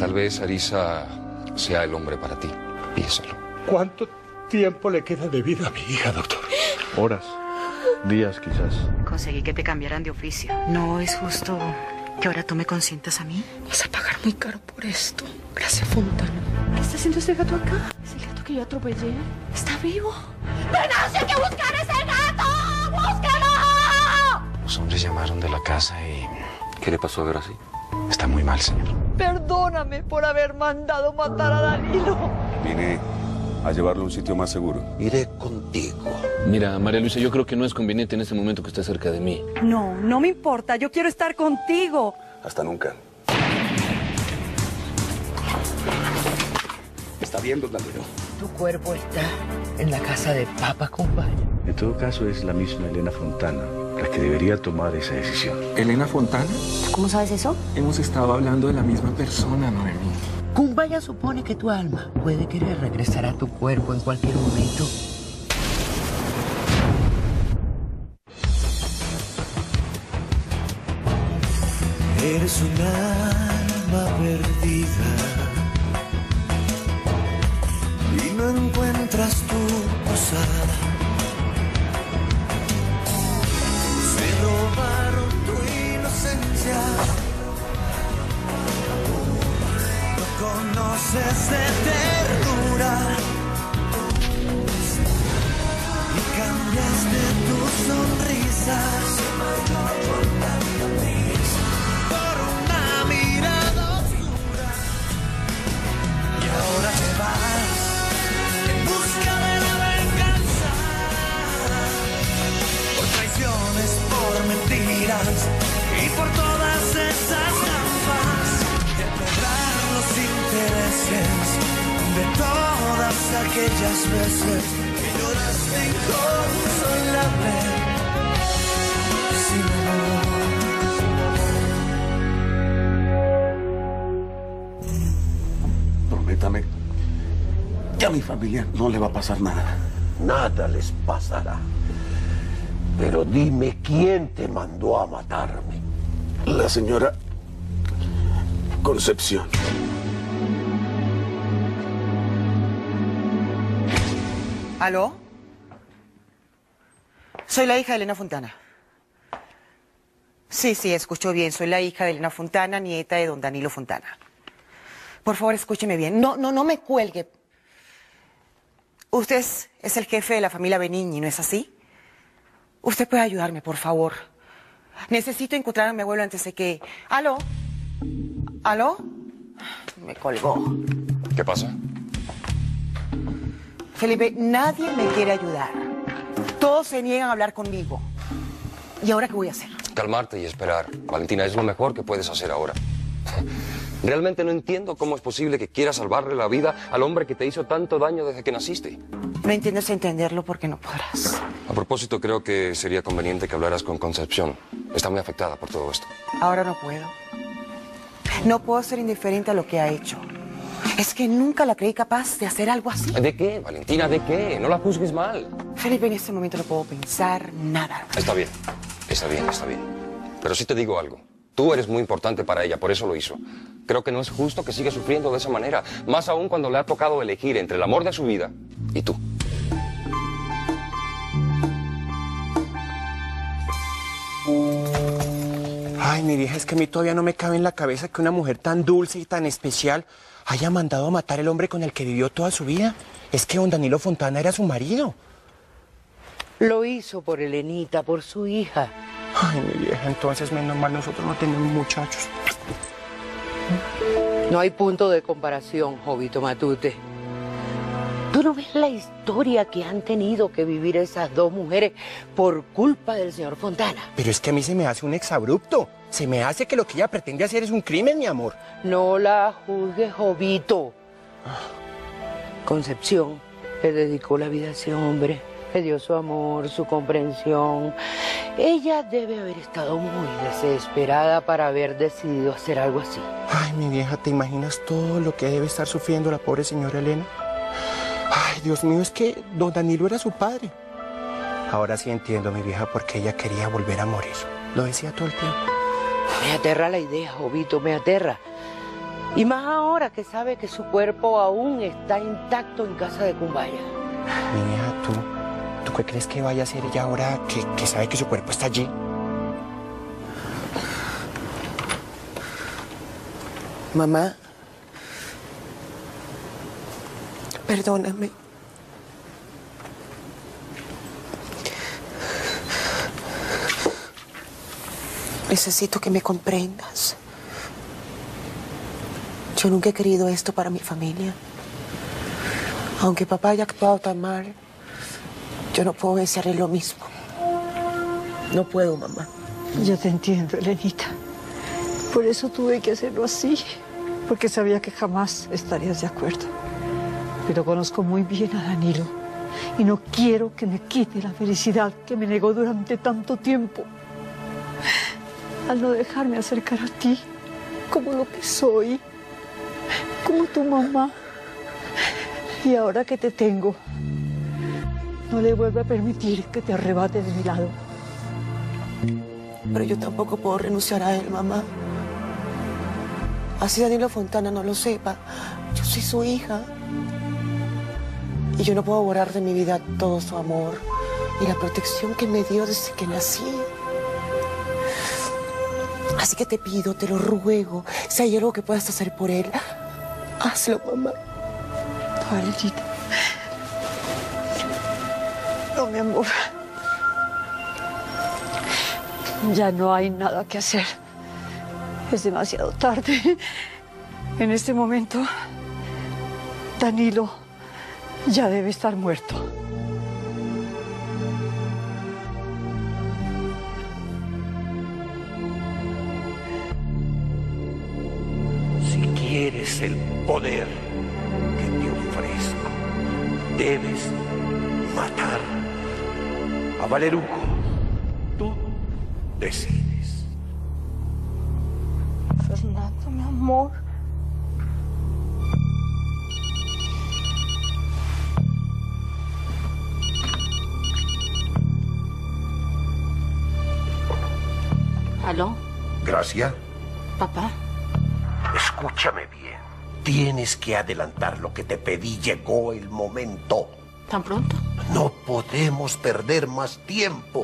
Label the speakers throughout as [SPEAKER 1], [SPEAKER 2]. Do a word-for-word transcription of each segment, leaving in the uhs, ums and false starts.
[SPEAKER 1] Tal vez Arisa sea el hombre para ti. Piénsalo.
[SPEAKER 2] ¿Cuánto tiempo le queda de vida a mi hija, doctor?
[SPEAKER 3] Horas, días quizás.
[SPEAKER 4] Conseguí que te cambiaran de oficio. No es justo que ahora tú me consientas a mí.
[SPEAKER 5] Vas a pagar muy caro por esto. Gracias, Fontana.
[SPEAKER 4] ¿Qué está haciendo ese gato acá?
[SPEAKER 5] Es el gato que yo atropellé.
[SPEAKER 4] ¿Está vivo?
[SPEAKER 5] ¡Venancio, hay que buscar a ese gato! ¡Búscalo!
[SPEAKER 1] Los hombres llamaron de la casa y... ¿Qué le pasó a ver así? Está muy mal, señor.
[SPEAKER 5] Perdóname por haber mandado matar a Danilo.
[SPEAKER 6] Vine a llevarlo a un sitio más seguro.
[SPEAKER 2] Iré contigo.
[SPEAKER 7] Mira, María Luisa, yo creo que no es conveniente en este momento que estés cerca de mí.
[SPEAKER 8] No, no me importa. Yo quiero estar contigo.
[SPEAKER 6] Hasta nunca.
[SPEAKER 2] ¿Está bien, don Danilo?
[SPEAKER 9] Tu cuerpo está en la casa de Papa Cumbaya.
[SPEAKER 3] En todo caso, es la misma Elena Fontana la que debería tomar esa decisión.
[SPEAKER 10] ¿Elena Fontana?
[SPEAKER 4] ¿Cómo sabes eso?
[SPEAKER 10] Hemos estado hablando de la misma persona, Noemí.
[SPEAKER 9] Cumbaya supone que tu alma puede querer regresar a tu cuerpo en cualquier momento.
[SPEAKER 11] Eres un alma perdida y no encuentras tu posada. Se robaron tu inocencia. No conoces de ternura y cambiaste tus sonrisas por una mirada oscura. Y ahora te vas en busca de la venganza, por traiciones, por mentiras y por todas esas trampas de cobrar los intereses de todas aquellas veces que lloraste inconsolable sin amor.
[SPEAKER 2] Prométame que a mi familia no le va a pasar nada. Nada les pasará. Pero dime quién te mandó a matarme. La señora Concepción.
[SPEAKER 9] ¿Aló? Soy la hija de Elena Fontana. Sí, sí, escuchó bien. Soy la hija de Elena Fontana, nieta de don Danilo Fontana. Por favor, escúcheme bien. No, no, no me cuelgue. Usted es, es el jefe de la familia Benigni, ¿no es así? Usted puede ayudarme, por favor. Necesito encontrar a mi abuelo antes de que... ¿Aló? ¿Aló? Me colgó.
[SPEAKER 1] ¿Qué pasa?
[SPEAKER 9] Felipe, nadie me quiere ayudar. Todos se niegan a hablar conmigo. ¿Y ahora qué voy a hacer?
[SPEAKER 1] Calmarte y esperar. Valentina, es lo mejor que puedes hacer ahora. Realmente no entiendo cómo es posible que quieras salvarle la vida al hombre que te hizo tanto daño desde que naciste.
[SPEAKER 9] No entiendes entenderlo porque no podrás.
[SPEAKER 1] A propósito, creo que sería conveniente que hablaras con Concepción. Está muy afectada por todo esto.
[SPEAKER 9] Ahora no puedo. No puedo ser indiferente a lo que ha hecho. Es que nunca la creí capaz de hacer algo así.
[SPEAKER 1] ¿De qué, Valentina? ¿De qué? No la juzgues mal.
[SPEAKER 9] Felipe, en este momento no puedo pensar nada.
[SPEAKER 1] Está bien, está bien, está bien. Pero sí te digo algo. Tú eres muy importante para ella, por eso lo hizo. Creo que no es justo que siga sufriendo de esa manera, más aún cuando le ha tocado elegir entre el amor de su vida y tú.
[SPEAKER 12] Ay, mi vieja, es que a mí todavía no me cabe en la cabeza que una mujer tan dulce y tan especial haya mandado a matar al hombre con el que vivió toda su vida. Es que don Danilo Fontana era su marido.
[SPEAKER 9] Lo hizo por Elenita, por su hija.
[SPEAKER 12] Ay, mi vieja, entonces menos mal nosotros no tenemos muchachos.
[SPEAKER 9] No hay punto de comparación, Jovito Matute. ¿Tú no ves la historia que han tenido que vivir esas dos mujeres por culpa del señor Fontana?
[SPEAKER 12] Pero es que a mí se me hace un exabrupto. Se me hace que lo que ella pretende hacer es un crimen, mi amor.
[SPEAKER 9] No la juzgues, Jovito. Concepción le dedicó la vida a ese hombre. Le dio su amor, su comprensión. Ella debe haber estado muy desesperada para haber decidido hacer algo así.
[SPEAKER 12] Ay, mi vieja, ¿te imaginas todo lo que debe estar sufriendo la pobre señora Elena? Ay, Dios mío, es que don Danilo era su padre. Ahora sí entiendo, mi vieja, por qué ella quería volver a morir. Lo decía todo el tiempo.
[SPEAKER 9] Me aterra la idea, Jovito, me aterra.
[SPEAKER 2] Y más ahora que sabe que su cuerpo aún está intacto en casa de Cumbaya.
[SPEAKER 12] Mi hija, ¿tú, ¿tú qué crees que vaya a hacer ella ahora que, que sabe que su cuerpo está allí?
[SPEAKER 9] Mamá, perdóname. Necesito que me comprendas. Yo nunca he querido esto para mi familia. Aunque papá haya actuado tan mal, yo no puedo desearle lo mismo. No puedo, mamá.
[SPEAKER 8] Yo te entiendo, Elenita. Por eso tuve que hacerlo así, porque sabía que jamás estarías de acuerdo. Pero conozco muy bien a Danilo y no quiero que me quite la felicidad que me negó durante tanto tiempo. Al no dejarme acercar a ti como lo que soy, como tu mamá. Y ahora que te tengo, no le vuelvo a permitir que te arrebate de mi lado.
[SPEAKER 9] Pero yo tampoco puedo renunciar a él, mamá. Así Danilo Fontana no lo sepa, yo soy su hija. Y yo no puedo borrar de mi vida todo su amor y la protección que me dio desde que nací. Así que te pido, te lo ruego, si hay algo que puedas hacer por él, hazlo, mamá.
[SPEAKER 8] No, Elenita. No, mi amor. Ya no hay nada que hacer. Es demasiado tarde. En este momento, Danilo ya debe estar muerto.
[SPEAKER 2] Si quieres el poder que te ofrezco, debes matar a Valeruco. Tú decides.
[SPEAKER 8] Fernando, mi amor.
[SPEAKER 13] ¿Aló?
[SPEAKER 2] Gracia.
[SPEAKER 13] Papá.
[SPEAKER 2] Escúchame bien. Tienes que adelantar lo que te pedí. Llegó el momento.
[SPEAKER 13] ¿Tan pronto?
[SPEAKER 2] No podemos perder más tiempo.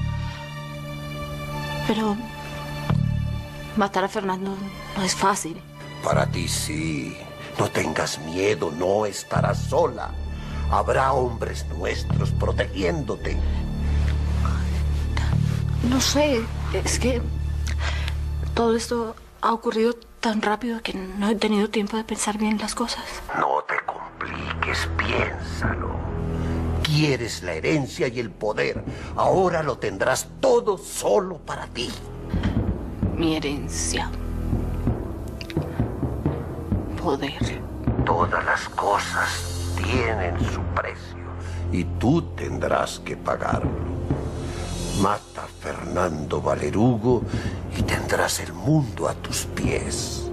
[SPEAKER 13] Pero matar a Fernando no es fácil.
[SPEAKER 2] Para ti sí. No tengas miedo, no estarás sola. Habrá hombres nuestros protegiéndote.
[SPEAKER 13] No sé, es que todo esto ha ocurrido tan rápido que no he tenido tiempo de pensar bien las cosas.
[SPEAKER 2] No te compliques, piénsalo. Quieres la herencia y el poder. Ahora lo tendrás todo solo para ti.
[SPEAKER 13] Mi herencia. Poder.
[SPEAKER 2] Todas las cosas tienen su precio y tú tendrás que pagarlo. Mata a Fernando Valerugo y tendrás el mundo a tus pies.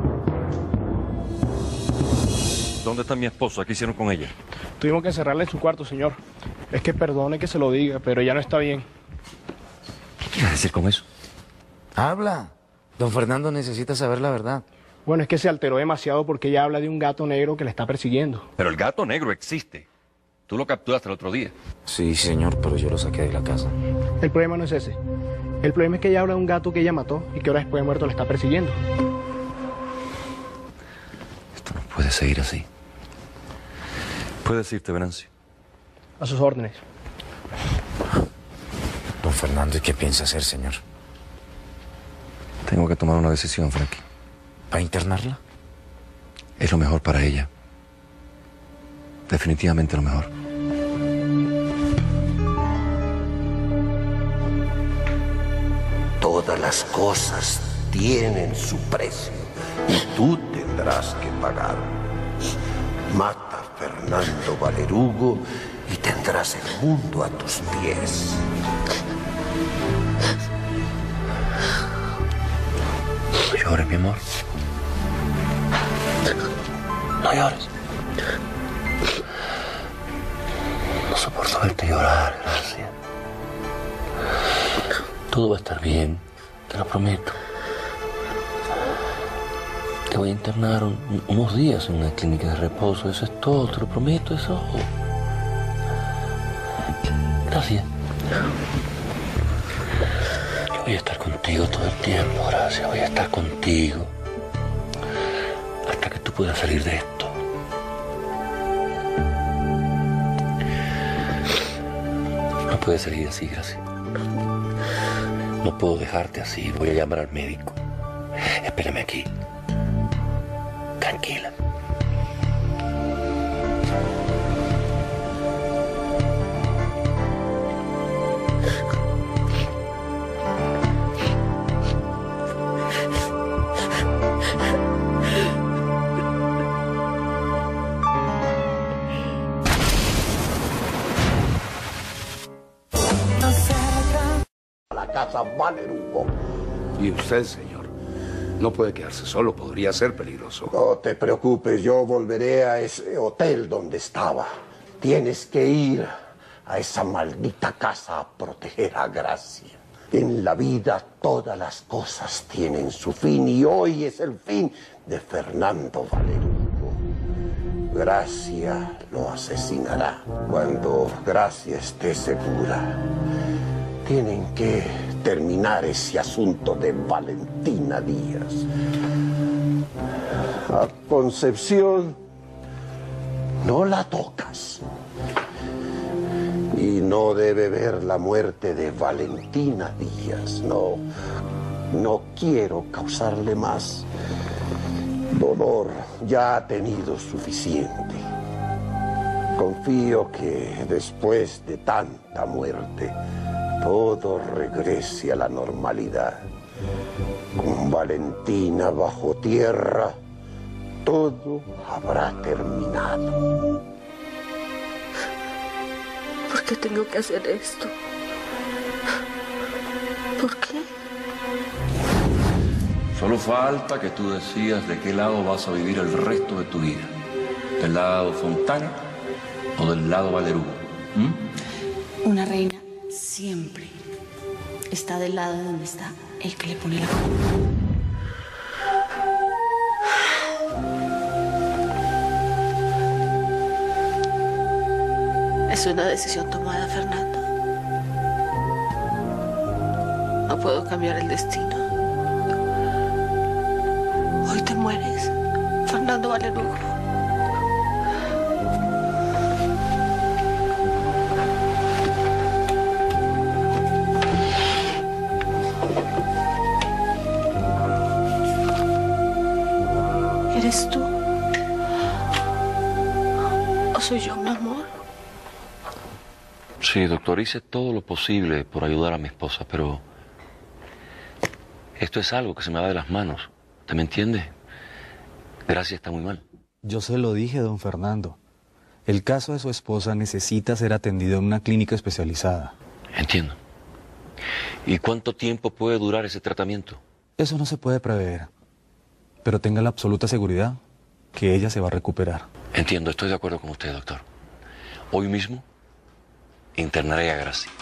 [SPEAKER 14] ¿Dónde está mi esposa? ¿Qué hicieron con ella?
[SPEAKER 15] Tuvimos que encerrarla en su cuarto, señor. Es que perdone que se lo diga, pero ya no está bien.
[SPEAKER 14] ¿Qué quieres decir con eso?
[SPEAKER 16] Habla. Don Fernando necesita saber la verdad.
[SPEAKER 15] Bueno, es que se alteró demasiado porque ella habla de un gato negro que le está persiguiendo.
[SPEAKER 14] Pero el gato negro existe. Tú lo capturaste el otro día.
[SPEAKER 16] Sí, señor, pero yo lo saqué de la casa.
[SPEAKER 15] El problema no es ese. El problema es que ella habla de un gato que ella mató y que ahora después de muerto le está persiguiendo.
[SPEAKER 14] Esto no puede seguir así. Puedes irte, Venancio.
[SPEAKER 15] A sus órdenes.
[SPEAKER 16] Don Fernando, ¿y qué piensa hacer, señor?
[SPEAKER 14] Tengo que tomar una decisión, Frankie.
[SPEAKER 16] ¿Para internarla?
[SPEAKER 14] Es lo mejor para ella. Definitivamente lo mejor.
[SPEAKER 2] Todas las cosas tienen su precio y tú tendrás que pagarlo. Mata a Fernando Valerugo y tendrás el mundo a tus pies.
[SPEAKER 14] No llores, mi amor. No llores. No soporto verte llorar, Gracia. Todo va a estar bien, te lo prometo. Te voy a internar un, unos días en una clínica de reposo. Eso es todo, te lo prometo, eso. Gracias. Yo voy a estar contigo todo el tiempo, gracias. Voy a estar contigo hasta que tú puedas salir de esto. No puedes salir así, gracias. No puedo dejarte así. Voy a llamar al médico. Espérame aquí. Tranquila.
[SPEAKER 2] La casa Valerugo.
[SPEAKER 17] Y usted, señor, no puede quedarse solo, podría ser peligroso.
[SPEAKER 2] No te preocupes, yo volveré a ese hotel donde estaba. Tienes que ir a esa maldita casa a proteger a Gracia. En la vida todas las cosas tienen su fin y hoy es el fin de Fernando Valerugo. Gracia lo asesinará. Cuando Gracia esté segura, tienen que terminar ese asunto de Valentina Díaz. A Concepción no la tocas. Y no debe ver la muerte de Valentina Díaz. No, no quiero causarle más dolor. Ya ha tenido suficiente. Confío que después de tanta muerte todo regrese a la normalidad. Con Valentina bajo tierra, todo habrá terminado.
[SPEAKER 13] ¿Por qué tengo que hacer esto? ¿Por qué?
[SPEAKER 14] Solo falta que tú decidas de qué lado vas a vivir el resto de tu vida. ¿Del lado Fontana o del lado Valerugo? ¿Mm?
[SPEAKER 4] Una reina siempre está del lado de donde está el que le pone la culpa.
[SPEAKER 13] Es una decisión tomada, Fernando. No puedo cambiar el destino. Hoy te mueres, Fernando Valerugo. ¿Eres tú? ¿O soy yo, mi amor?
[SPEAKER 14] Sí, doctor, hice todo lo posible por ayudar a mi esposa, pero esto es algo que se me va de las manos. ¿Usted me entiende? Gracia está muy mal.
[SPEAKER 18] Yo se lo dije, don Fernando. El caso de su esposa necesita ser atendido en una clínica especializada.
[SPEAKER 14] Entiendo. ¿Y cuánto tiempo puede durar ese tratamiento?
[SPEAKER 18] Eso no se puede prever. Pero tenga la absoluta seguridad que ella se va a recuperar.
[SPEAKER 14] Entiendo, estoy de acuerdo con usted, doctor. Hoy mismo internaré a Gracia.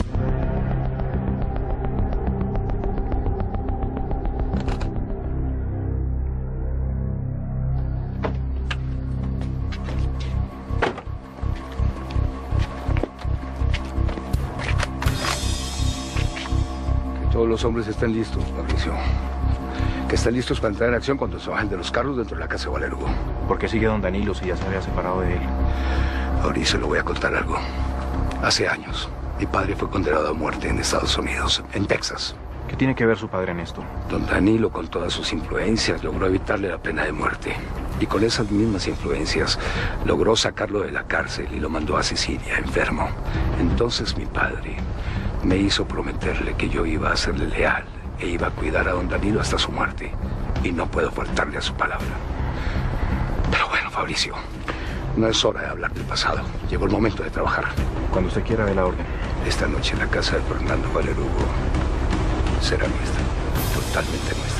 [SPEAKER 17] Que todos los hombres estén listos, Mauricio. Que estén listos para entrar en acción cuando se bajen de los carros dentro de la casa de Valerugo.
[SPEAKER 15] ¿Por qué sigue don Danilo si ya se había separado de él?
[SPEAKER 17] Mauricio, le voy a contar algo. Hace años, mi padre fue condenado a muerte en Estados Unidos, en Texas.
[SPEAKER 15] ¿Qué tiene que ver su padre en esto?
[SPEAKER 17] Don Danilo, con todas sus influencias, logró evitarle la pena de muerte. Y con esas mismas influencias, logró sacarlo de la cárcel y lo mandó a Sicilia, enfermo. Entonces mi padre me hizo prometerle que yo iba a serle leal e iba a cuidar a don Danilo hasta su muerte. Y no puedo faltarle a su palabra. Pero bueno, Fabricio, no es hora de hablar del pasado. Llegó el momento de trabajar.
[SPEAKER 15] Cuando usted quiera, de la orden.
[SPEAKER 17] Esta noche en la casa de Fernando Valerugo será nuestra, totalmente nuestra.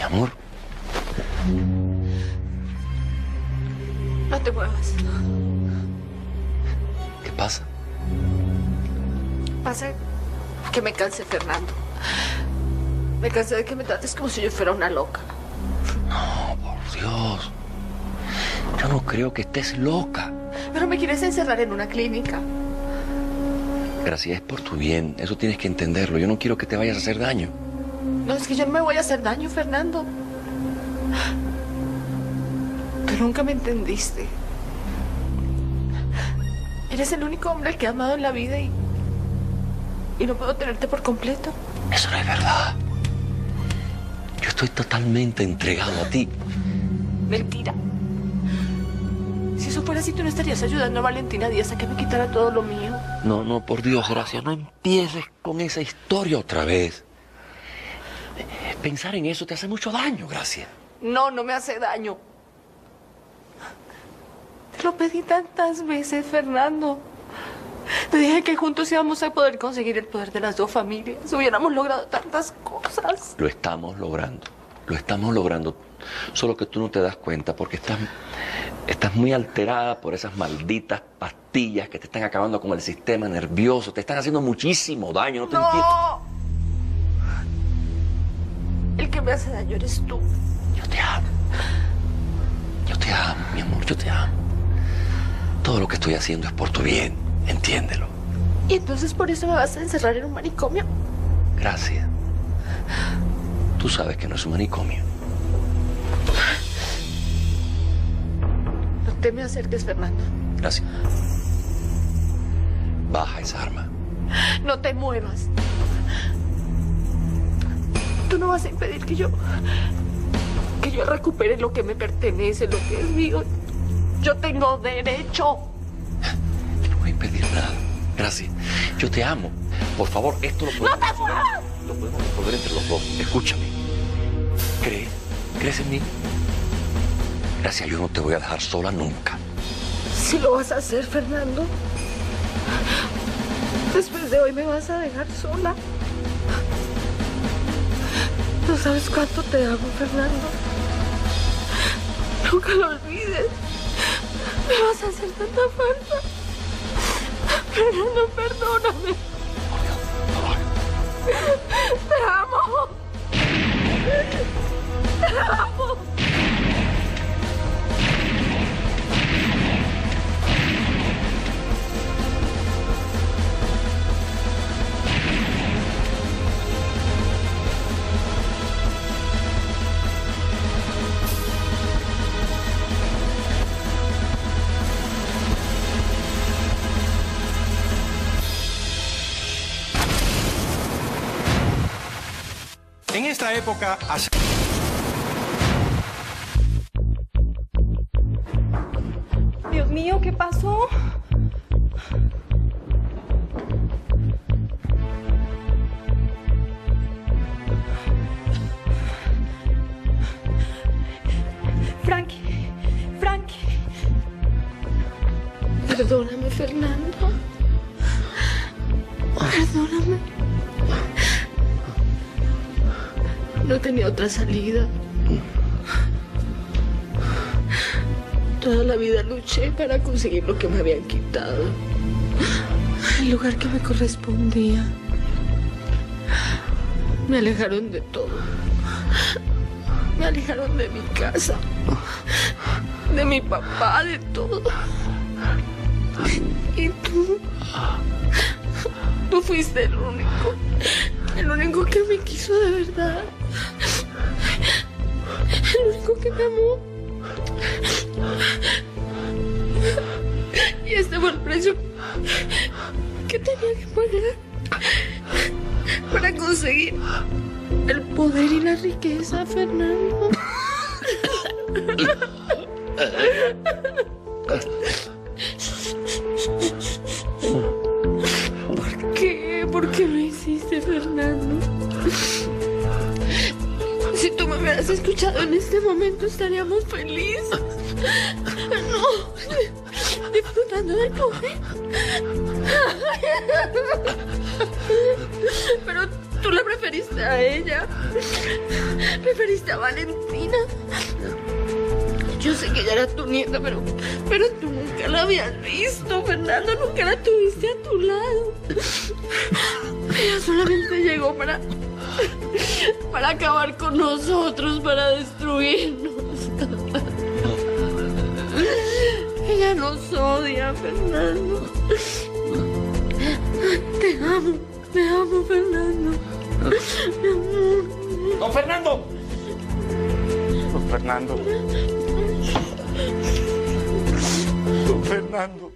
[SPEAKER 1] amor.
[SPEAKER 13] No te muevas.
[SPEAKER 1] ¿Qué pasa?
[SPEAKER 13] Pasa que me cansé, Fernando. Me cansé de que me trates como si yo fuera una loca.
[SPEAKER 1] No, por Dios. Yo no creo que estés loca.
[SPEAKER 13] Pero me quieres encerrar en una clínica.
[SPEAKER 1] Gracias, es por tu bien. Eso tienes que entenderlo. Yo no quiero que te vayas a hacer daño.
[SPEAKER 13] No, es que yo no me voy a hacer daño, Fernando. Tú nunca me entendiste. Eres el único hombre al que he amado en la vida y... y no puedo tenerte por completo.
[SPEAKER 1] Eso no es verdad. Yo estoy totalmente entregado a ti.
[SPEAKER 13] Mentira. Si eso fuera así, tú no estarías ayudando a Valentina Díaz a que me quitara todo lo mío.
[SPEAKER 1] No, no, por Dios, Gracia, no empieces con esa historia otra vez. Pensar en eso te hace mucho daño, Gracia.
[SPEAKER 13] No, no me hace daño. Te lo pedí tantas veces, Fernando. Te dije que juntos íbamos a poder conseguir el poder de las dos familias. Hubiéramos logrado tantas cosas.
[SPEAKER 1] Lo estamos logrando. Lo estamos logrando. Solo que tú no te das cuenta porque estás, estás muy alterada por esas malditas pastillas que te están acabando con el sistema nervioso. Te están haciendo muchísimo daño. No te entiendes.
[SPEAKER 13] ¡No! El que me hace daño eres tú.
[SPEAKER 1] Yo te amo. Yo te amo, mi amor. Yo te amo. Todo lo que estoy haciendo es por tu bien. Entiéndelo.
[SPEAKER 13] ¿Y entonces por eso me vas a encerrar en un manicomio?
[SPEAKER 1] Gracias. Tú sabes que no es un manicomio.
[SPEAKER 13] No te me acerques, Fernando.
[SPEAKER 1] Gracias. Baja esa arma.
[SPEAKER 13] No te muevas. Tú no vas a impedir que yo... que yo recupere lo que me pertenece, lo que es mío. Yo tengo derecho.
[SPEAKER 1] Yo no voy a impedir nada. Gracias. Yo te amo. Por favor, esto lo podemos...
[SPEAKER 13] ¡No te muevas!
[SPEAKER 1] Lo podemos resolver entre los dos. Escúchame. ¿Crees? ¿Crees en mí? Gracias, yo no te voy a dejar sola nunca.
[SPEAKER 13] Si lo vas a hacer, Fernando. Después de hoy me vas a dejar sola. No sabes cuánto te amo, Fernando. Nunca lo olvides. Me vas a hacer tanta falta. Fernando, perdóname. Te amo. Te amo.
[SPEAKER 19] En esta época...
[SPEAKER 5] Dios mío, ¿qué pasó? Frankie, Frankie.
[SPEAKER 13] Perdóname, Fernando. Perdóname. No tenía otra salida. Toda la vida luché para conseguir lo que me habían quitado. El lugar que me correspondía. Me alejaron de todo. Me alejaron de mi casa. De mi papá, de todo. Y tú... Tú fuiste el único. El único que me quiso de verdad. El único que me amó. Y este fue el precio que tenía que pagar para conseguir el poder y la riqueza, Fernando. ¿Por qué? ¿Por qué lo hiciste, Fernando? Si tú me hubieras escuchado en este momento, estaríamos felices. No, disfrutando del poder. Pero tú le preferiste preferiste a ella. Preferiste a Valentina. Yo sé que ella era tu nieta, pero, pero tú nunca la habías visto, Fernando. Nunca la tuviste a tu lado. Ella solamente llegó para, para acabar con nosotros, para destruirnos. Ella nos odia, Fernando. Te amo, te amo, Fernando. Mi amor.
[SPEAKER 12] ¡Don Fernando! Don Fernando. Don Fernando.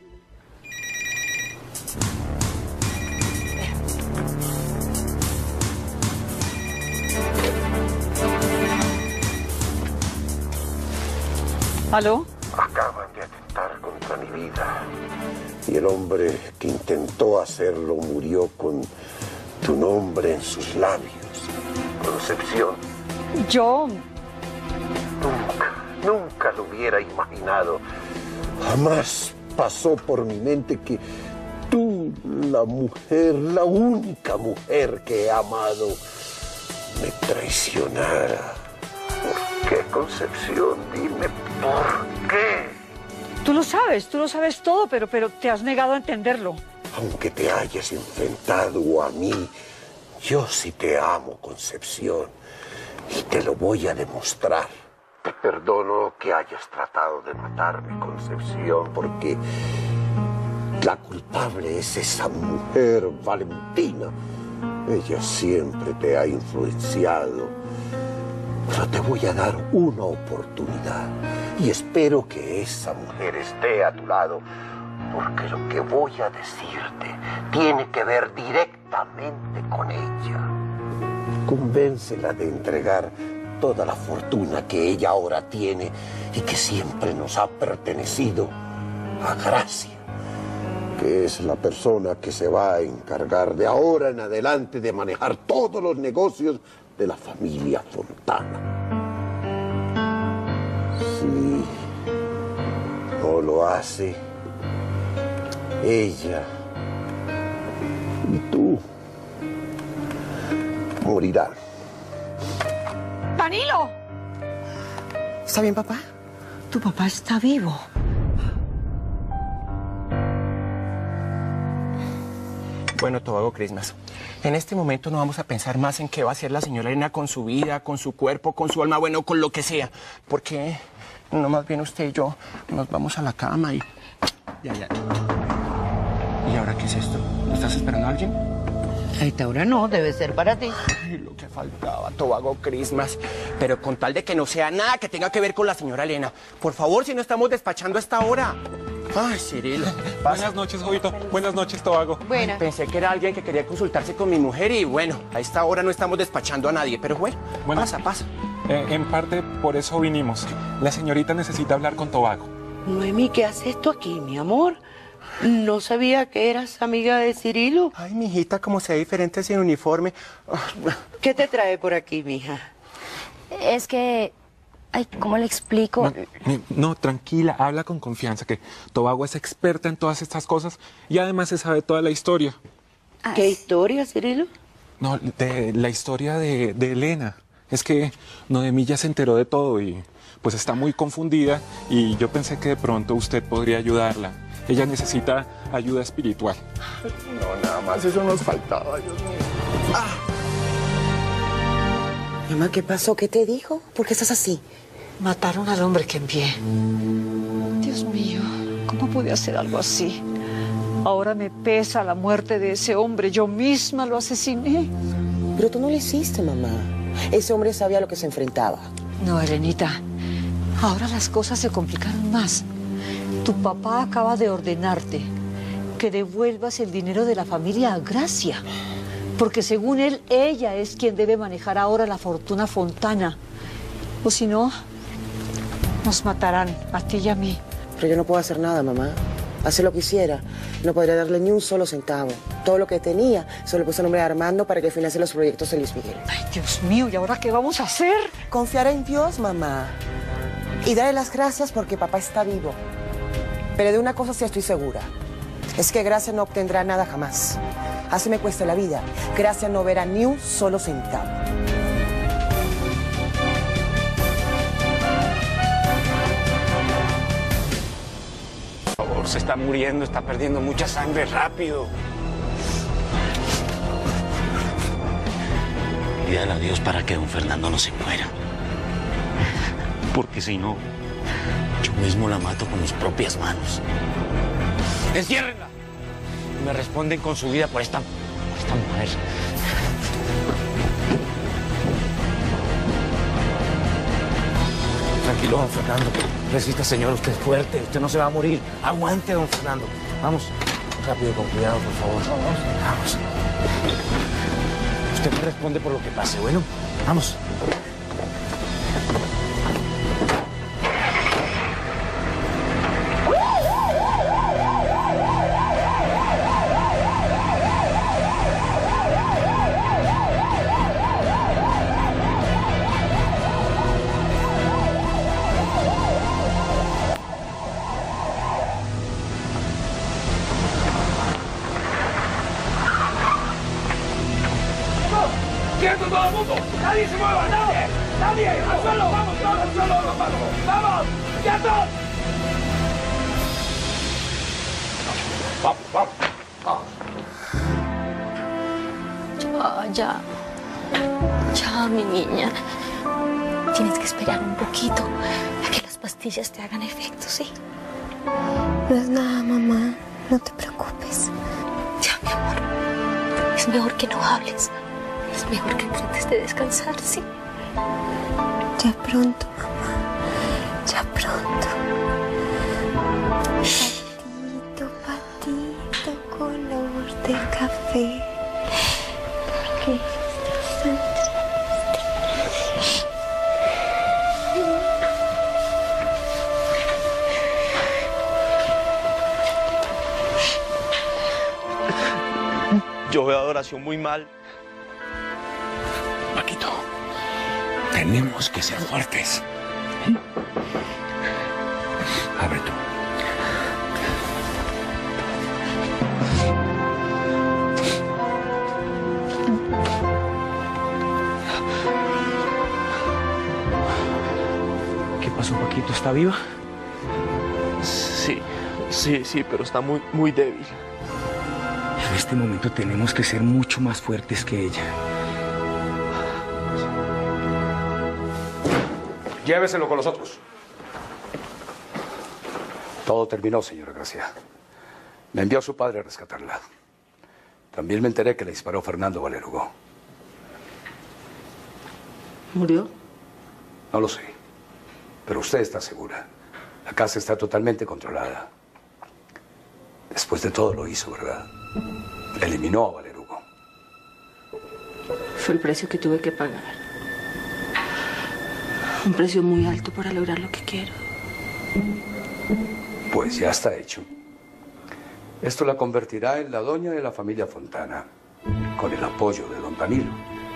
[SPEAKER 8] ¿Aló?
[SPEAKER 2] Acaban de atentar contra mi vida. Y el hombre que intentó hacerlo murió con tu nombre en sus labios. Concepción.
[SPEAKER 8] Yo...
[SPEAKER 2] Nunca, nunca lo hubiera imaginado. Jamás pasó por mi mente que tú, la mujer, la única mujer que he amado, me traicionara. ¿Por qué, Concepción? Dime, ¿por qué?
[SPEAKER 8] Tú lo sabes, tú lo sabes todo, pero, pero te has negado a entenderlo.
[SPEAKER 2] Aunque te hayas enfrentado a mí, yo sí te amo, Concepción, y te lo voy a demostrar. Te perdono que hayas tratado de matarme, Concepción, porque la culpable es esa mujer, Valentina. Ella siempre te ha influenciado. Pero te voy a dar una oportunidad y espero que esa mujer esté a tu lado, porque lo que voy a decirte tiene que ver directamente con ella. Convéncela de entregar toda la fortuna que ella ahora tiene y que siempre nos ha pertenecido a Gracia, que es la persona que se va a encargar de ahora en adelante de manejar todos los negocios de la familia Fontana. Si no lo hace, ella y tú morirán.
[SPEAKER 8] ¡Danilo!
[SPEAKER 9] ¿Está bien, papá?
[SPEAKER 8] Tu papá está vivo.
[SPEAKER 12] Bueno, Tobago Christmas, en este momento no vamos a pensar más en qué va a hacer la señora Elena con su vida, con su cuerpo, con su alma, bueno, con lo que sea. Porque no, más bien usted y yo nos vamos a la cama y... Ya, ya. ¿Y ahora qué es esto? ¿Estás esperando a alguien?
[SPEAKER 20] A esta hora no, debe ser para ti.
[SPEAKER 12] Ay, lo que faltaba, Tobago Christmas. Pero con tal de que no sea nada que tenga que ver con la señora Elena. Por favor, si no estamos despachando a esta hora. Ay, Cirilo.
[SPEAKER 19] Buenas noches, Jovito. Buenas noches, Tobago.
[SPEAKER 9] Buenas.
[SPEAKER 12] Pensé que era alguien que quería consultarse con mi mujer y bueno, a esta hora no estamos despachando a nadie. Pero bueno,
[SPEAKER 19] Bueno.
[SPEAKER 12] pasa, pasa.
[SPEAKER 19] Eh, en parte por eso vinimos. La señorita necesita hablar con Tobago.
[SPEAKER 20] Noemí, ¿qué haces tú aquí, mi amor? No sabía que eras amiga de Cirilo.
[SPEAKER 12] Ay, mijita, como sea diferente sin uniforme.
[SPEAKER 20] ¿Qué te trae por aquí, mija?
[SPEAKER 21] Es que... Ay, ¿cómo le explico?
[SPEAKER 19] No, no, no, tranquila, habla con confianza, que Tobago es experta en todas estas cosas y además se sabe toda la historia.
[SPEAKER 20] ¿Qué historia, Cirilo?
[SPEAKER 19] No, de la historia de, de Elena. Es que Noemí ya se enteró de todo y pues está muy confundida y yo pensé que de pronto usted podría ayudarla. Ella necesita ayuda espiritual.
[SPEAKER 12] No, nada más eso nos faltaba, Dios mío. Ah.
[SPEAKER 9] Mamá, ¿qué pasó? ¿Qué te dijo? ¿Por qué estás así?
[SPEAKER 8] Mataron al hombre que envié. Dios mío, ¿cómo pude hacer algo así? Ahora me pesa la muerte de ese hombre. Yo misma lo asesiné.
[SPEAKER 9] Pero tú no lo hiciste, mamá. Ese hombre sabía a lo que se enfrentaba.
[SPEAKER 8] No, Elenita. Ahora las cosas se complicaron más. Tu papá acaba de ordenarte que devuelvas el dinero de la familia a Gracia. Porque según él, ella es quien debe manejar ahora la fortuna Fontana. O si no, nos matarán, a ti y a mí.
[SPEAKER 9] Pero yo no puedo hacer nada, mamá. Hacer lo que hiciera, no podría darle ni un solo centavo. Todo lo que tenía, se lo puso el nombre de Armando para que financie los proyectos de Luis Miguel.
[SPEAKER 8] Ay, Dios mío, ¿y ahora qué vamos a hacer?
[SPEAKER 9] Confiar en Dios, mamá. Y darle las gracias porque papá está vivo. Pero de una cosa sí estoy segura. Es que Gracia no obtendrá nada jamás. Así me cuesta la vida. Gracias no verá ni un solo centavo.
[SPEAKER 16] Por favor, se está muriendo, está perdiendo mucha sangre, rápido.
[SPEAKER 7] Pídale a Dios para que don Fernando no se muera. Porque si no, yo mismo la mato con mis propias manos.
[SPEAKER 16] ¡Enciérrenla! Me responden con su vida por esta, por esta mujer. Tranquilo, don Fernando. Resista, señor. Usted es fuerte. Usted no se va a morir. Aguante, don Fernando. Vamos. Rápido, con cuidado, por favor. Vamos. Vamos. Usted me responde por lo que pase. Bueno, vamos.
[SPEAKER 11] ¡Quieto todo el mundo! ¡Nadie se mueva! ¡Nadie! ¡Nadie! ¡Al suelo! ¡Vamos! ¡Vamos! ¡Al suelo! ¡Vamos! ¡Vamos! ¡Quietos! ¡Vamos! ¡Vamos!
[SPEAKER 13] Ya, ya. Ya, mi niña. Tienes que esperar un poquito a que las pastillas te hagan efecto, ¿sí?
[SPEAKER 22] No es nada, mamá. No te preocupes.
[SPEAKER 13] Ya, mi amor. Es mejor que no hables. Es mejor que trates de descansar, ¿sí?
[SPEAKER 22] Ya pronto, mamá. Ya pronto. Patito, patito, color de café. ¿Por qué estás tan triste?
[SPEAKER 7] Yo veo a Adoración muy mal.
[SPEAKER 16] Paquito, tenemos que ser fuertes. Abre tú.
[SPEAKER 12] ¿Qué pasó, Paquito? ¿Está viva?
[SPEAKER 10] Sí, sí, sí, pero está muy, muy débil.
[SPEAKER 12] En este momento tenemos que ser mucho más fuertes que ella.
[SPEAKER 17] Lléveselo con los otros. Todo terminó, señora Gracia. Me envió a su padre a rescatarla. También me enteré que le disparó Fernando Valerugo.
[SPEAKER 4] ¿Murió?
[SPEAKER 17] No lo sé. Pero usted está segura. La casa está totalmente controlada. Después de todo lo hizo, ¿verdad? Eliminó a Valerugo.
[SPEAKER 4] Fue el precio que tuve que pagar. Un precio muy alto para lograr lo que quiero.
[SPEAKER 17] Pues ya está hecho. Esto la convertirá en la doña de la familia Fontana, con el apoyo de don Danilo.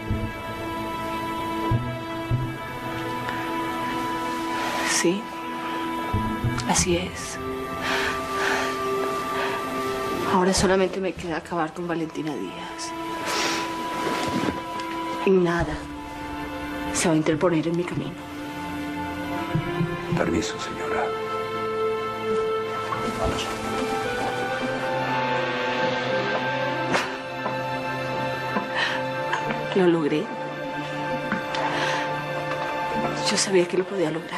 [SPEAKER 4] Sí, así es. Ahora solamente me queda acabar con Valentina Díaz. Y nada se va a interponer en mi camino.
[SPEAKER 17] Permiso, señora. Vamos.
[SPEAKER 4] Lo logré. Yo sabía que lo podía lograr.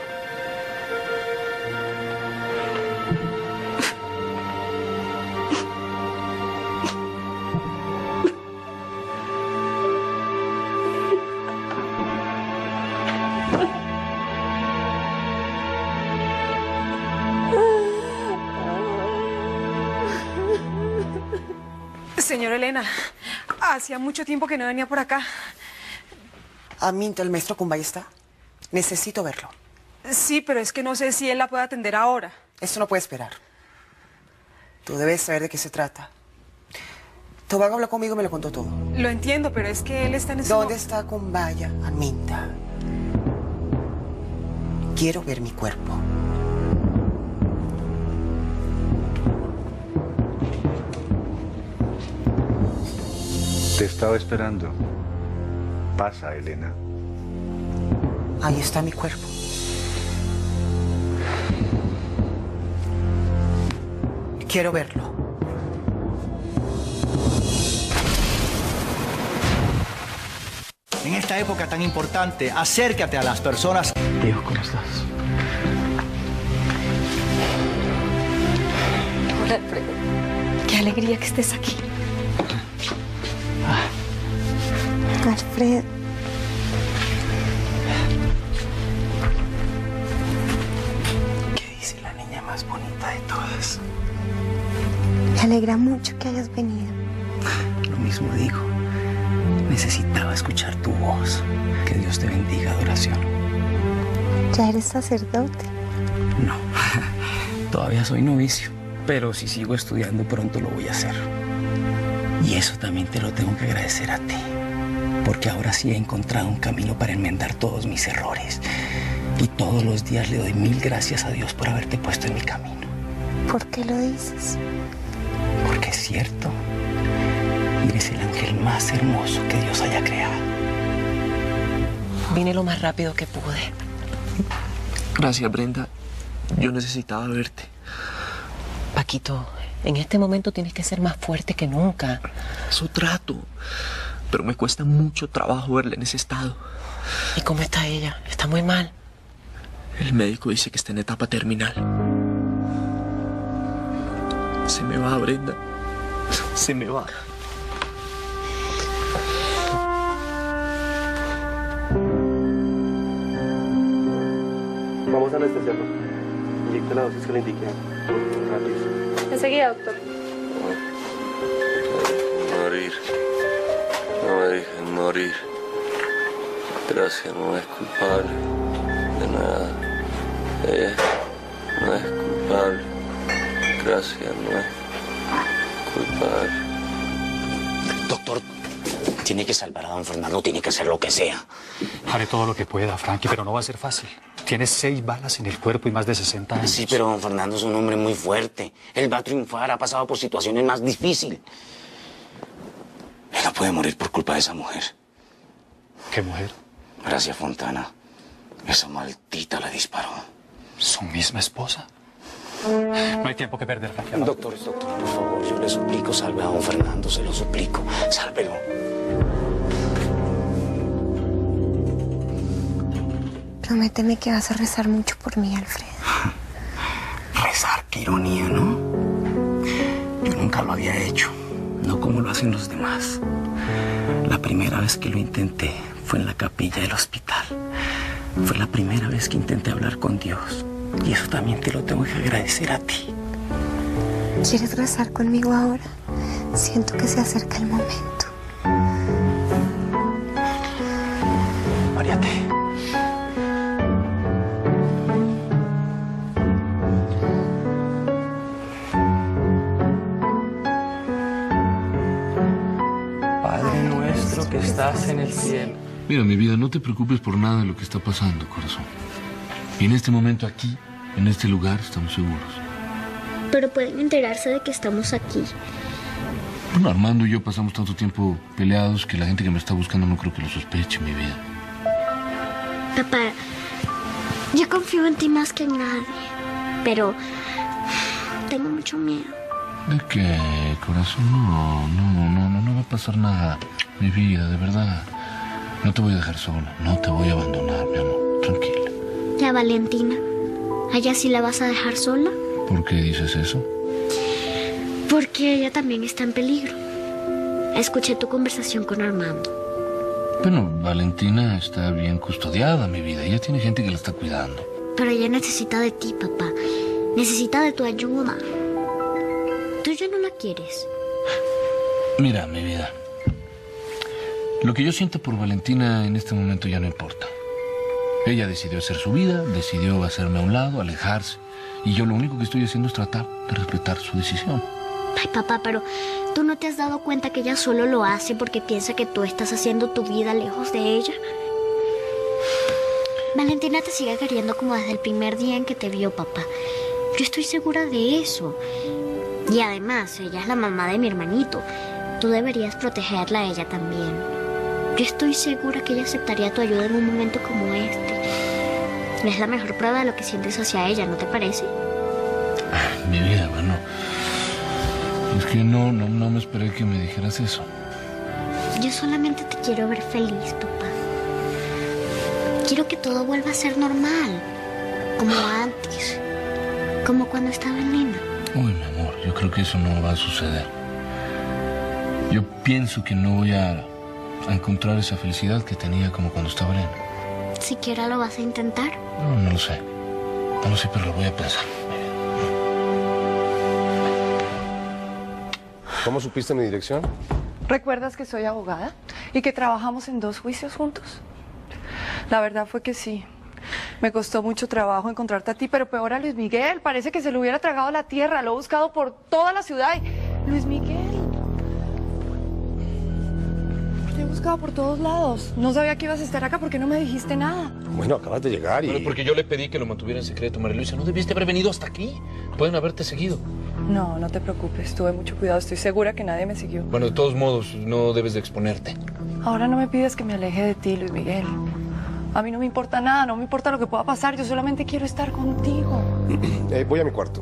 [SPEAKER 9] Señora Elena, hacía mucho tiempo que no venía por acá. ¿Aminta el maestro Cumbay está? Necesito verlo. Sí, pero es que no sé si él la puede atender ahora. Eso no puede esperar. Tú debes saber de qué se trata. Tobago habló conmigo y me lo contó todo. Lo entiendo, pero es que él está en ese... ¿Dónde está Cumbaya, Aminta? Quiero ver mi cuerpo.
[SPEAKER 17] Te estaba esperando. Pasa, Elena.
[SPEAKER 9] Ahí está mi cuerpo. Quiero verlo.
[SPEAKER 3] En esta época tan importante, acércate a las personas.
[SPEAKER 12] Diego, ¿cómo estás?
[SPEAKER 4] Hola, Alfredo. Qué alegría que estés aquí.
[SPEAKER 22] Alfredo.
[SPEAKER 12] ¿Qué dice la niña más bonita de todas?
[SPEAKER 22] Me alegra mucho que hayas venido.
[SPEAKER 12] Lo mismo digo. Necesitaba escuchar tu voz. Que Dios te bendiga, adoración.
[SPEAKER 22] ¿Ya eres sacerdote?
[SPEAKER 12] No, todavía soy novicio, pero si sigo estudiando pronto lo voy a hacer. Y eso también te lo tengo que agradecer a ti, porque ahora sí he encontrado un camino para enmendar todos mis errores. Y todos los días le doy mil gracias a Dios por haberte puesto en mi camino.
[SPEAKER 22] ¿Por qué lo dices?
[SPEAKER 12] Porque es cierto. Eres el ángel más hermoso que Dios haya creado.
[SPEAKER 9] Vine lo más rápido que pude.
[SPEAKER 10] Gracias, Brenda. Yo necesitaba verte.
[SPEAKER 9] Paquito, en este momento tienes que ser más fuerte que nunca.
[SPEAKER 10] Eso trato. Pero me cuesta mucho trabajo verla en ese estado.
[SPEAKER 9] ¿Y cómo está ella? ¿Está muy mal?
[SPEAKER 10] El médico dice que está en etapa terminal. Se me va, Brenda. Se me va.
[SPEAKER 15] Vamos a anestesiarlo. Inyecte la dosis que le indique. Rápido.
[SPEAKER 13] Enseguida, doctor.
[SPEAKER 14] Morir. No me dejen morir. Gracia no es culpable de nada. Ella no es culpable. Gracia no es culpable.
[SPEAKER 7] Doctor, tiene que salvar a don Fernando, tiene que hacer lo que sea.
[SPEAKER 6] Haré todo lo que pueda, Frankie, pero no va a ser fácil. Tiene seis balas en el cuerpo y más de sesenta años.
[SPEAKER 7] Sí, pero don Fernando es un hombre muy fuerte. Él va a triunfar, ha pasado por situaciones más difíciles. Él no puede morir por culpa de esa mujer.
[SPEAKER 6] ¿Qué mujer?
[SPEAKER 7] Gracia Fontana. Esa maldita la disparó.
[SPEAKER 6] ¿Su misma esposa? No hay tiempo que perder, Frankie.
[SPEAKER 7] Doctor, doctor, por favor, yo le suplico, salve a don Fernando, se lo suplico. Sálvelo.
[SPEAKER 22] Prométeme que vas a rezar mucho por mí, Alfredo.
[SPEAKER 12] Rezar, qué ironía, ¿no? Yo nunca lo había hecho, no como lo hacen los demás. La primera vez que lo intenté fue en la capilla del hospital. Fue la primera vez que intenté hablar con Dios. Y eso también te lo tengo que agradecer a ti.
[SPEAKER 22] ¿Quieres rezar conmigo ahora? Siento que se acerca el momento.
[SPEAKER 12] Mariate.
[SPEAKER 6] Padre nuestro que estás en el cielo.
[SPEAKER 17] Mira, mi vida, no te preocupes por nada de lo que está pasando, corazón. Y en este momento aquí, en este lugar, estamos seguros.
[SPEAKER 13] Pero pueden enterarse de que estamos aquí.
[SPEAKER 17] Bueno, Armando y yo pasamos tanto tiempo peleados que la gente que me está buscando no creo que lo sospeche, mi vida.
[SPEAKER 13] Papá, yo confío en ti más que en nadie. Pero tengo mucho miedo.
[SPEAKER 17] ¿De qué, corazón? No, no, no, no, no va a pasar nada. Mi vida, de verdad. No te voy a dejar sola, no te voy a abandonar, mi amor. Tranquila.
[SPEAKER 13] ¿Y a Valentina? ¿A ella sí la vas a dejar sola?
[SPEAKER 17] ¿Por qué dices eso?
[SPEAKER 13] Porque ella también está en peligro. Escuché tu conversación con Armando.
[SPEAKER 17] Bueno, Valentina está bien custodiada, mi vida. Ella tiene gente que la está cuidando.
[SPEAKER 13] Pero ella necesita de ti, papá. Necesita de tu ayuda. Tú ya no la quieres.
[SPEAKER 17] Mira, mi vida. Lo que yo siento por Valentina en este momento ya no importa. Ella decidió hacer su vida, decidió hacerme a un lado, alejarse. Y yo lo único que estoy haciendo es tratar de respetar su decisión.
[SPEAKER 13] Ay, papá, pero ¿tú no te has dado cuenta que ella solo lo hace porque piensa que tú estás haciendo tu vida lejos de ella? Valentina te sigue queriendo como desde el primer día en que te vio, papá. Yo estoy segura de eso. Y además, ella es la mamá de mi hermanito.
[SPEAKER 22] tú deberías protegerla a ella también. Yo estoy segura que ella aceptaría tu ayuda en un momento como este. Es la mejor prueba de lo que sientes hacia ella, ¿no te parece?
[SPEAKER 16] Ay, mi vida, bueno. Es que no, no, no me esperé que me dijeras eso.
[SPEAKER 22] Yo solamente te quiero ver feliz, papá. Quiero que todo vuelva a ser normal, como antes, como cuando estaba Elena.
[SPEAKER 16] Uy, mi amor, yo creo que eso no va a suceder. Yo pienso que no voy a, a encontrar esa felicidad que tenía como cuando estaba Elena.
[SPEAKER 22] ¿Siquiera lo vas a intentar?
[SPEAKER 16] No, no lo sé. No lo sé, pero lo voy a pensar.
[SPEAKER 1] ¿Cómo supiste mi dirección?
[SPEAKER 18] ¿Recuerdas que soy abogada y que trabajamos en dos juicios juntos? La verdad fue que sí. Me costó mucho trabajo encontrarte a ti, pero peor a Luis Miguel. Parece que se lo hubiera tragado la tierra. Lo he buscado por toda la ciudad. Y... Luis Miguel. Te he buscado por todos lados. No sabía que ibas a estar acá porque no me dijiste nada.
[SPEAKER 1] Bueno, acabas de llegar y...
[SPEAKER 16] Bueno, porque yo le pedí que lo mantuviera en secreto, María Luisa. No debiste haber venido hasta aquí. Pueden haberte seguido.
[SPEAKER 18] No, no te preocupes. Tuve mucho cuidado. Estoy segura que nadie me siguió.
[SPEAKER 16] Bueno, de todos modos, no debes de exponerte.
[SPEAKER 18] Ahora no me pides que me aleje de ti, Luis Miguel. A mí no me importa nada, no me importa lo que pueda pasar. Yo solamente quiero estar contigo.
[SPEAKER 1] eh, voy a mi cuarto.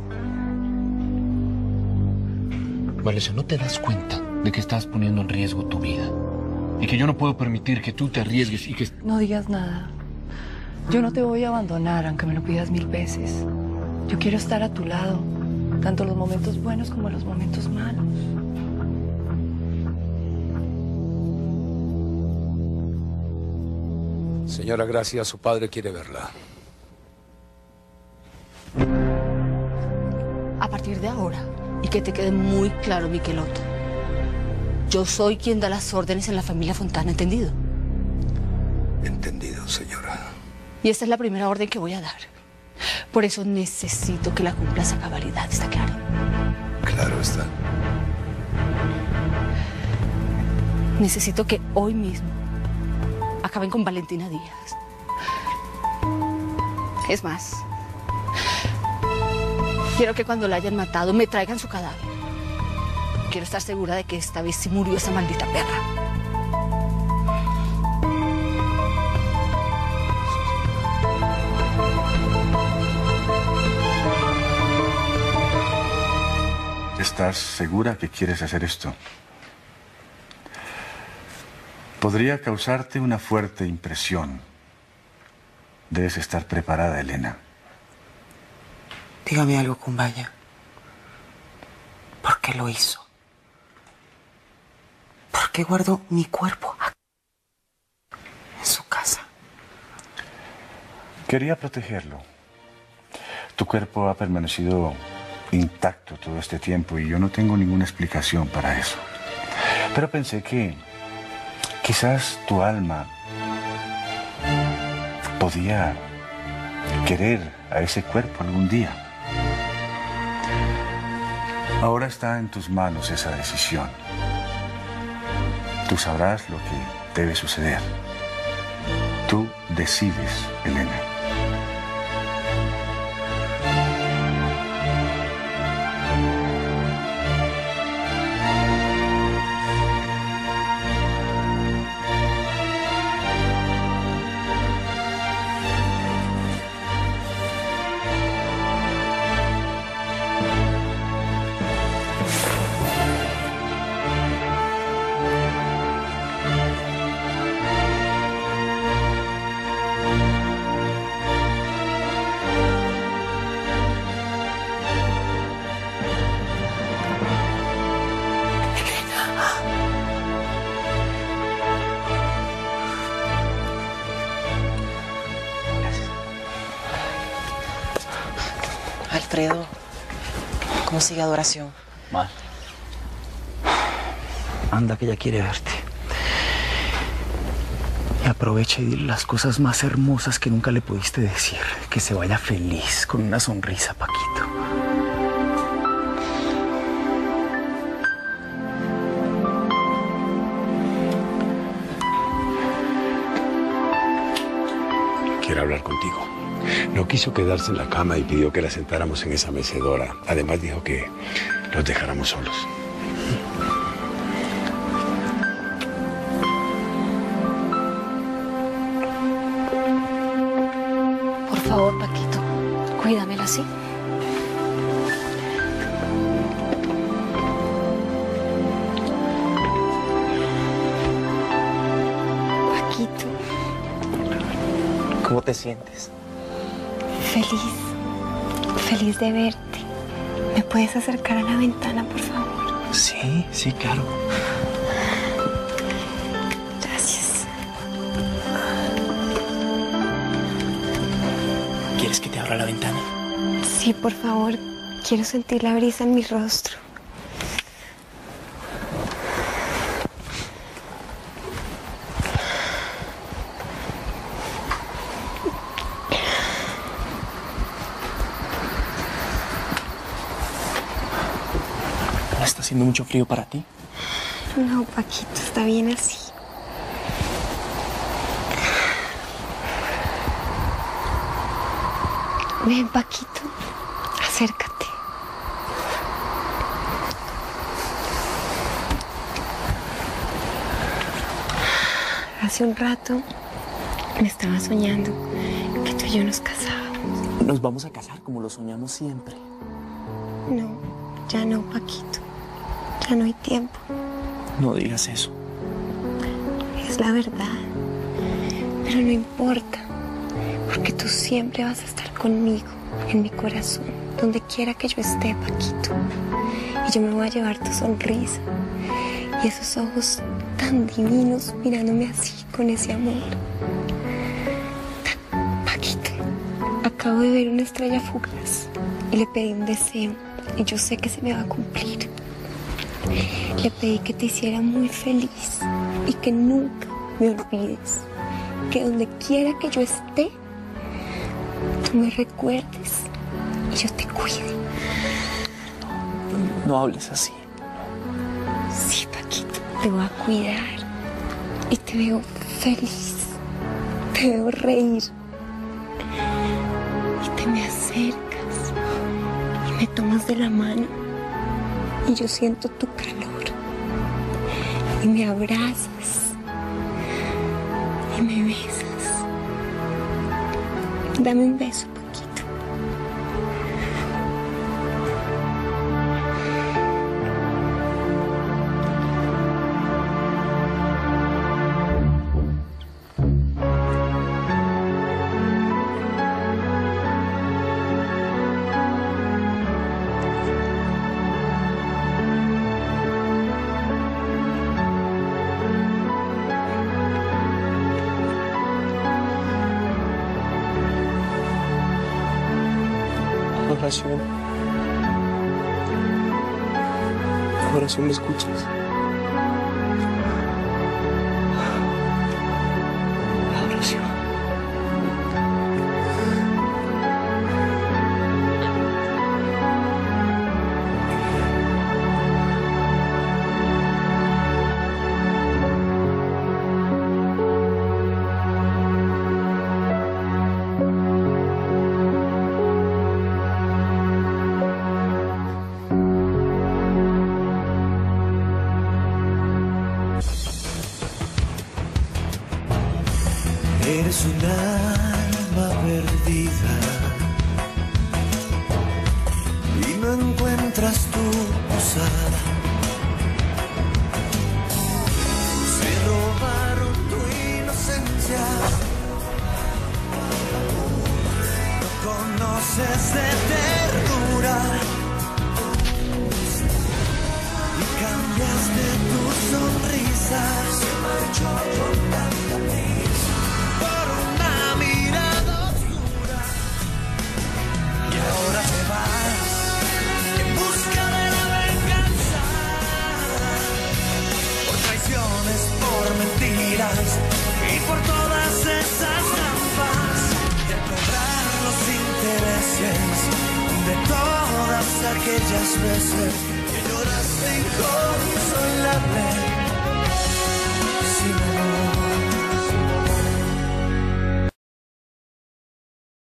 [SPEAKER 16] Valencia, ¿no te das cuenta de que estás poniendo en riesgo tu vida? Y que yo no puedo permitir que tú te arriesgues y que...
[SPEAKER 18] No digas nada. Yo no te voy a abandonar, aunque me lo pidas mil veces. Yo quiero estar a tu lado, tanto los momentos buenos como los momentos malos.
[SPEAKER 17] Señora Gracia, su padre quiere verla.
[SPEAKER 4] A partir de ahora, y que te quede muy claro, Miquelot, yo soy quien da las órdenes en la familia Fontana, ¿entendido?
[SPEAKER 17] Entendido, señora.
[SPEAKER 4] Y esta es la primera orden que voy a dar. Por eso necesito que la cumplas a cabalidad, ¿está claro?
[SPEAKER 17] Claro está.
[SPEAKER 4] Necesito que hoy mismo acaben con Valentina Díaz. Es más, quiero que cuando la hayan matado me traigan su cadáver. Quiero estar segura de que esta vez sí murió esa maldita perra.
[SPEAKER 23] ¿Estás segura que quieres hacer esto? Podría causarte una fuerte impresión. Debes estar preparada, Elena.
[SPEAKER 9] Dígame algo, Cumbaya. ¿Por qué lo hizo? ¿Por qué guardó mi cuerpo aquí, en su casa?
[SPEAKER 23] Quería protegerlo. Tu cuerpo ha permanecido intacto todo este tiempo y yo no tengo ninguna explicación para eso. Pero pensé que quizás tu alma podía querer a ese cuerpo algún día. Ahora está en tus manos esa decisión. Tú sabrás lo que debe suceder. Tú decides, Elena.
[SPEAKER 9] Alfredo, ¿cómo sigue Adoración?
[SPEAKER 7] Mal. Anda, que ella quiere verte. Y aprovecha y dile las cosas más hermosas que nunca le pudiste decir. Que se vaya feliz, con una sonrisa, Paquito.
[SPEAKER 17] Quiere hablar contigo. No quiso quedarse en la cama y pidió que la sentáramos en esa mecedora. Además dijo que los dejáramos solos.
[SPEAKER 22] favor, Paquito, cuídamela, ¿sí? Paquito.
[SPEAKER 10] ¿Cómo te sientes?
[SPEAKER 22] Feliz. Feliz de verte. ¿Me puedes acercar a la ventana, por favor?
[SPEAKER 10] Sí, sí, claro.
[SPEAKER 22] Gracias.
[SPEAKER 10] ¿Quieres que te abra la ventana?
[SPEAKER 22] Sí, por favor. Quiero sentir la brisa en mi rostro.
[SPEAKER 10] ¿No está haciendo mucho frío para ti?
[SPEAKER 22] No, Paquito, está bien así. Ven, Paquito, acércate. Hace un rato me estaba soñando que tú y yo nos casábamos.
[SPEAKER 10] Nos vamos a casar como lo soñamos siempre.
[SPEAKER 22] No, ya no, Paquito. Ya no hay tiempo.
[SPEAKER 10] No digas eso.
[SPEAKER 22] Es la verdad. Pero no importa. Porque tú siempre vas a estar conmigo, en mi corazón, donde quiera que yo esté, Paquito. Y yo me voy a llevar tu sonrisa y esos ojos tan divinos mirándome así, con ese amor. Paquito, acabo de ver una estrella fugaz y le pedí un deseo y yo sé que se me va a cumplir. Le pedí que te hiciera muy feliz y que nunca me olvides, que donde quiera que yo esté, tú me recuerdes y yo te cuide.
[SPEAKER 10] No, no hables así.
[SPEAKER 22] Sí, Paquito, te voy a cuidar y te veo feliz, te veo reír y te me acercas y me tomas de la mano y yo siento tu calor y me abrazas y me besas. Dame un beso, Paquito.
[SPEAKER 10] Oración. Oración, ¿me escuchas? Oración.
[SPEAKER 2] Eres un alma perdida y no encuentras tu posada. Se robaron tu inocencia, no conoces de ternura y cambiaste tu sonrisa. Se marchó con tanta prisa por una mirada oscura y ahora te vas en busca de la venganza, por traiciones, por mentiras y por todas esas trampas, y a cobrar los intereses de todas aquellas veces que lloraste inconsolable sin amor.